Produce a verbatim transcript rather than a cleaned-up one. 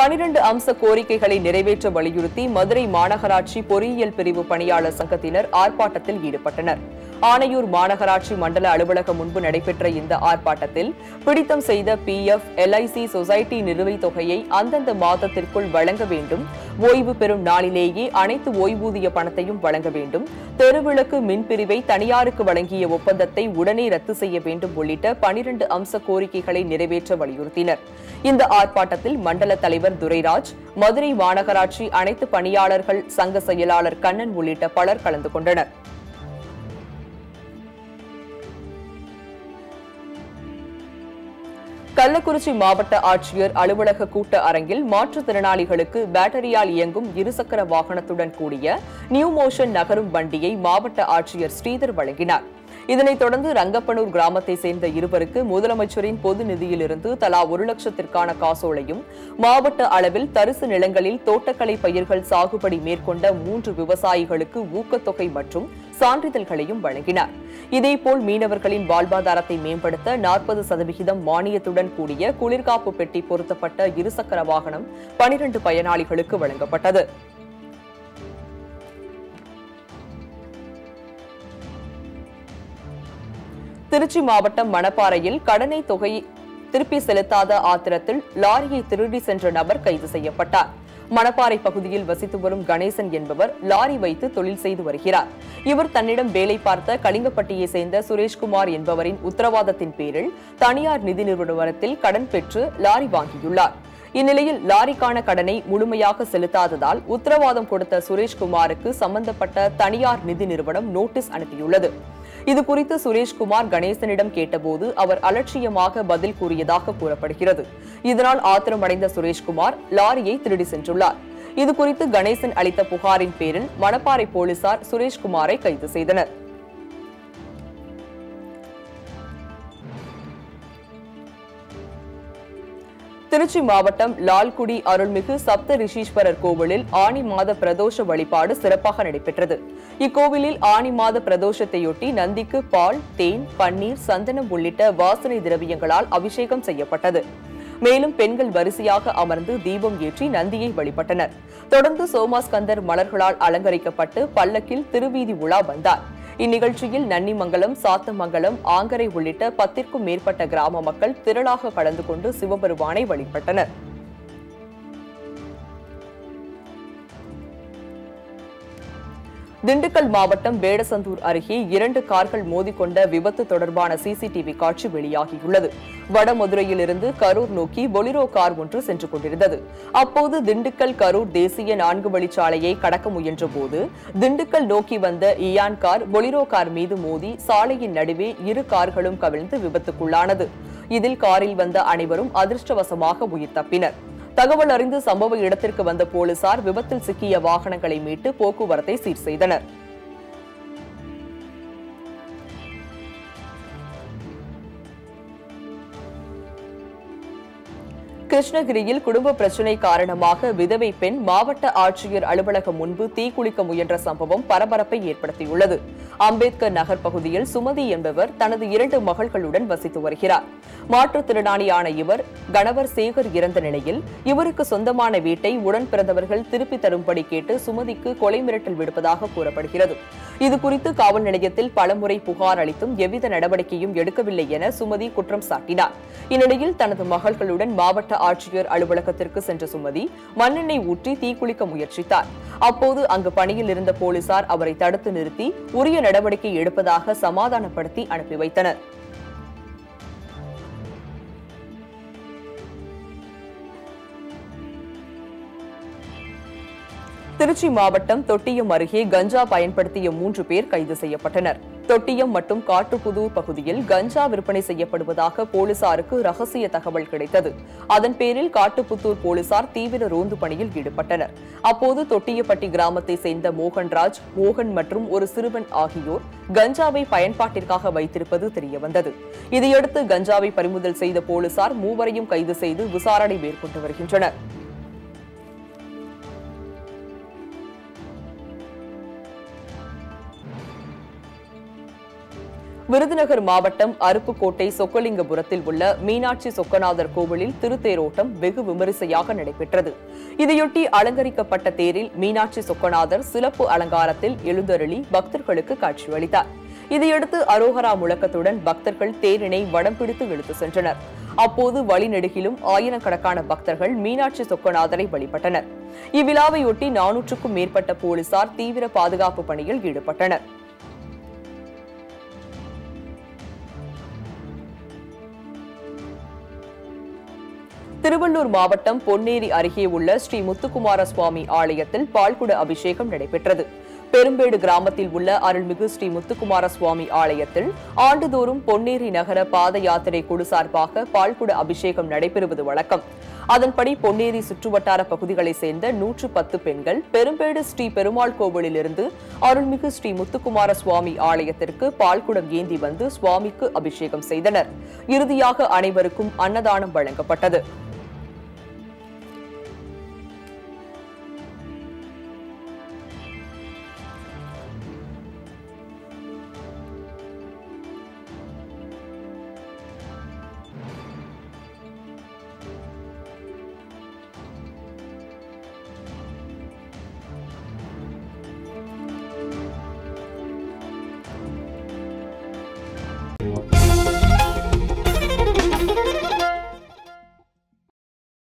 பனிரண்டு அம்ச கோரிக்கைகளை நிறைவேற்ற வலியுறுத்தி மதுரை மாநகராட்சி பொறியியல் பிரிவு பணியாளர் சங்கத்தினர் ஆர்ப்பாட்டத்தில் ஈடுபட்டனர். ஆணையூர் மாநகராட்சி மண்டல அலுவலகம் முன்பு நடைபெற்ற இந்த ஆர்ப்பாட்டத்தில் பிடித்தம் செய்த P F, L I C society நிலுவைத் தொகையை அந்தந்த மாதத்திற்குள் வழங்க வேண்டும், ஓய்வு பெறும் நாளிலேயே அனைத்து ஓய்வூதிய பணத்தையும் வழங்க வேண்டும், தெருவிளக்கு மின்பிரிவை தனியாருக்கு வழங்கிய ஒப்பந்தத்தை உடனே ரத்து செய்ய வேண்டும் உள்ளிட்ட பனிரண்டு அம்ச கோரிக்கைகளை நிறைவேற்ற வலியுறுத்தினர். இந்த ஆர்ப்பாட்டத்தில் மண்டல தலைவர் துரைராஜ், மதுரை மாநகராட்சி அனைத்து பணியாளர்கள் சங்க செயலாளர் கண்ணன் உள்ளிட்ட பலர் கலந்து கொண்டனர். கள்ளக்குறிச்சி மாவட்ட ஆட்சியர் அலுவலக கூட்ட அரங்கில் மாற்றுத்திறனாளிகளுக்கு பேட்டரியால் இயங்கும் இருசக்கர வாகனத்துடன் கூடிய நியூ மோஷன் நகரும் வண்டியை மாவட்ட ஆட்சியர் ஸ்ரீதர் வழங்கினார். இதனைத் தொடர்ந்து ரங்கப்பனூர் கிராமத்தை சேர்ந்த இருவருக்கு முதலமைச்சரின் பொது நிதியிலிருந்து தலா ஒரு லட்சத்திற்கான காசோலையும், மாவட்ட அளவில் தரிசு நிலங்களில் தோட்டக்கலை பயிர்கள் சாகுபடி மேற்கொண்ட மூன்று விவசாயிகளுக்கு ஊக்கத்தொகை மற்றும் சான்றிதழ்களையும் வழங்கினார். இதேபோல் மீனவர்களின் வாழ்வாதாரத்தை மேம்படுத்த நாற்பது சதவிகிதம் மானியத்துடன் கூடிய குளிர்காப்பு பெட்டி பொருத்தப்பட்ட இருசக்கர வாகனம் பனிரண்டு பயனாளிகளுக்கு வழங்கப்பட்டது. திருச்சி மாவட்டம் மணப்பாறையில் கடனை தொகை திருப்பி செலுத்தாத ஆத்திரத்தில் லாரியை திருடி சென்ற நபர் கைது செய்யப்பட்டார். மணப்பாறை பகுதியில் வசித்து வரும் கணேசன் என்பவர் லாரி வைத்து தொழில் செய்து வருகிறார். இவர் தன்னிடம் வேலை பார்த்த கலிங்கப்பட்டியை சேர்ந்த சுரேஷ்குமார் என்பவரின் உத்தரவாதத்தின் பேரில் தனியார் நிதி நிறுவனத்தில் கடன் பெற்று லாரி வாங்கியுள்ளார். இந்நிலையில் லாரிக்கான கடனை முழுமையாக செலுத்தாததால் உத்தரவாதம் கொடுத்த சுரேஷ்குமாருக்கு சம்பந்தப்பட்ட தனியார் நிதி நிறுவனம் நோட்டீஸ் அனுப்பியுள்ளது. இதுகுறித்து சுரேஷ்குமார் கணேசனிடம் கேட்டபோது அவர் அலட்சியமாக பதில் கூறியதாக கூறப்படுகிறது. இதனால் ஆத்திரமடைந்த சுரேஷ்குமார் லாரியை திருடி சென்றுள்ளார். இதுகுறித்து கணேசன் அளித்த புகாரின் பேரில் மணப்பாறை போலீசார் சுரேஷ்குமாரை கைது செய்தனர். திருச்சி மாவட்டம் லால்குடி அருள்மிகு சப்த ரிஷீஸ்வரர் கோவிலில் ஆனி மாத பிரதோஷ வழிபாடு சிறப்பாக நடைபெற்றது. இக்கோவிலில் ஆனி மாத பிரதோஷத்தையொட்டி நந்திக்கு பால், தேன், பன்னீர், சந்தனம் உள்ளிட்ட வாசனை திரவியங்களால் அபிஷேகம் செய்யப்பட்டது. மேலும் பெண்கள் வரிசையாக அமர்ந்து தீபம் ஏற்றி நந்தியை வழிபட்டனர். தொடர்ந்து சோமாஸ்கந்தர் மலர்களால் அலங்கரிக்கப்பட்டு பல்லக்கில் திருவீதி உலா வந்தார். இந்நிகழ்ச்சியில் நன்னிமங்கலம், சாத்தமங்கலம், ஆங்கரை உள்ளிட்ட பத்திற்கும் மேற்பட்ட கிராம மக்கள் திரளாக கலந்து கொண்டு சிவபெருமானை வழிபட்டனர். திண்டுக்கல் மாவட்டம் வேடசந்தூர் அருகே இரண்டு கார்கள் மோதிக்கொண்ட விபத்து தொடர்பான சிசிடிவி காட்சி வெளியாகியுள்ளது. வடமதுரையிலிருந்து கரூர் நோக்கி பொலிரோ கார் ஒன்று சென்று கொண்டிருந்தது. அப்போது திண்டுக்கல் கரூர் தேசிய நான்கு வழிச்சாலையை கடக்க முயன்ற போது திண்டுக்கல் நோக்கி வந்த இயான் கார் பொலிரோ கார் மீது மோதி சாலையின் நடுவே இரு கார்களும் கவிழ்ந்து விபத்துக்குள்ளானது. இதில் காரில் வந்த அனைவரும் அதிர்ஷ்டவசமாக உயிர் தப்பினர். தகவல் அறிந்து சம்பவ இடத்திற்கு வந்த போலீசார் விபத்தில் சிக்கிய வாகனங்களை மீட்டு போக்குவரத்தை சீர் செய்தனர். கிருஷ்ணகிரியில் குடும்ப பிரச்சினை காரணமாக விதவை பெண் மாவட்ட ஆட்சியர் அலுவலகம் முன்பு தீக்குளிக்க முயன்ற சம்பவம் பரபரப்பை ஏற்படுத்தியுள்ளது. அம்பேத்கர் நகர் பகுதியில் சுமதி என்பவர் தனது இரண்டு மகள்களுடன் வசித்து வருகிறார். மாற்றுத்திறனாளியான இவர் கணவர் சேகர் இறந்த நிலையில் இவருக்கு சொந்தமான வீட்டை உடன் பிறந்தவர்கள் திருப்பி தரும்படி கேட்டு சுமதிக்கு கொலை மிரட்டல் விடுப்பதாக கூறப்படுகிறது. இதுகுறித்து காவல் நிலையத்தில் பலமுறை புகார் அளித்தும் எவ்வித நடவடிக்கையும் எடுக்கவில்லை என சுமதி குற்றம் சாட்டினார். இந்நிலையில் தனது மகள்களுடன் மாவட்ட ஆட்சியர் அலுவலகத்திற்கு சென்ற சுமதி மண்ணெண்ணெய் ஊற்றி தீக்குளிக்க முயற்சித்தார். அப்போது அங்கு பணியில் இருந்த போலீசார் அவரை தடுத்து நிறுத்தி உரிய நடவடிக்கை எடுப்பதாக சமாதானப்படுத்தி அனுப்பி வைத்தனர். திருச்சி மாவட்டம் தொட்டியம் அருகே கஞ்சா பயன்படுத்திய மூன்று பேர் கைது செய்யப்பட்டனர். தொட்டியம் மற்றும் காட்டுப்புதூர் பகுதியில் கஞ்சா விற்பனை செய்யப்படுவதாக போலீசாருக்கு ரகசிய தகவல் கிடைத்தது. அதன் பேரில் காட்டுப்புத்தூர் போலீசார் தீவிர ரோந்து பணியில் ஈடுபட்டனர். அப்போது தொட்டியப்பட்டி கிராமத்தை சேர்ந்த மோகன்ராஜ், மோகன் மற்றும் ஒரு சிறுவன் ஆகியோர் கஞ்சாவை பயன்பாட்டிற்காக வைத்திருப்பது தெரியவந்தது. இதையடுத்து கஞ்சாவை பறிமுதல் செய்த போலீசார் மூவரையும் கைது செய்து விசாரணை மேற்கொண்டு வருகின்றனர். விருதுநகர் மாவட்டம் அருப்புக்கோட்டை சொக்கலிங்கபுரத்தில் உள்ள மீனாட்சி சொக்கநாதர் கோவிலில் திருத்தேரோட்டம் வெகு விமரிசையாக நடைபெற்றது. இதையொட்டி அலங்கரிக்கப்பட்ட தேரில் மீனாட்சி சொக்கநாதர் சிறப்பு அலங்காரத்தில் எழுந்தருளி பக்தர்களுக்கு காட்சியளித்தார். இதையடுத்து அரோகரா முழக்கத்துடன் பக்தர்கள் தேரினை வடம் பிடித்து இழுத்து சென்றனர். அப்போது வழிநெடுகிலும் ஆயிரக்கணக்கான பக்தர்கள் மீனாட்சி சொக்கநாதரை வழிபட்டனர். இவ்விழாவையொட்டி நானூற்றுக்கும் மேற்பட்ட போலீசார் தீவிர பாதுகாப்பு பணியில் ஈடுபட்டனர். திருவள்ளூர் மாவட்டம் பொன்னேரி அருகே உள்ள ஸ்ரீ முத்துக்குமார சுவாமி ஆலயத்தில் பால்குட அபிஷேகம் நடைபெற்றது. பெரும்பேடு கிராமத்தில் உள்ள அருள்மிகு ஸ்ரீ முத்துக்குமார சுவாமி ஆலயத்தில் ஆண்டுதோறும் பொன்னேரி நகர பாத யாத்திரை குழு சார்பாக பால்குட அபிஷேகம் நடைபெறுவது வழக்கம். அதன்படி பொன்னேரி சுற்றுவட்டார பகுதிகளைச் சேர்ந்த நூற்று பத்து பெண்கள் பெரும்பேடு ஸ்ரீ பெருமாள் கோவிலிலிருந்து அருள்மிகு ஸ்ரீ முத்துக்குமார சுவாமி ஆலயத்திற்கு பால்குடம் ஏந்தி வந்து சுவாமிக்கு அபிஷேகம் செய்தனர். இறுதியாக அனைவருக்கும் அன்னதானம் வழங்கப்பட்டது.